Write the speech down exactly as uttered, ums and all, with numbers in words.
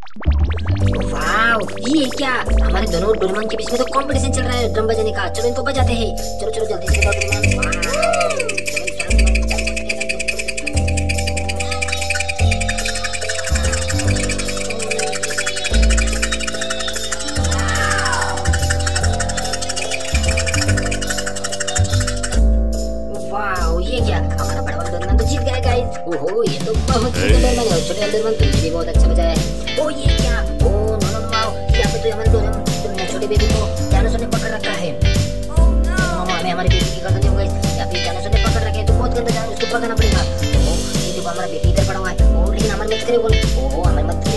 वाव, ये क्या हमारे दोनों डोरेमोन के बीच में तो कंपटीशन चल रहा है ड्रम बजाने का। चलो इनको बजाते हैं। चलो चलो जल्दी से बजाओ डोरेमोन। वाव, ये क्या हमारा बड़ा वाला डोरेमोन तो जीत गया गाइस। ओहो, ये तो बहुत ही डोरेमोन है। छोटे वाले डोरेमोन तुमने भी बहुत अच्छा बजाया है। ओ ये क्या, ओ नो नो वाव, यहाँ पे तो हमारे डोरेमोन तुमने छोटे बेबी को डायनासोर ने पकड़ रखा है। नो हमें हमारे बेबी की गर्दन नहीं हो गई। या फिर डायनासोर ने पकड़ रखे हैं तो बहुत गंदा जान उसको पकड़ना पड़ेगा। ओ ये देखो हमारा बेबी इधर पड़ा हुआ है। ओ लेकिन हमारे मत करे बोल। ओ हमारे मत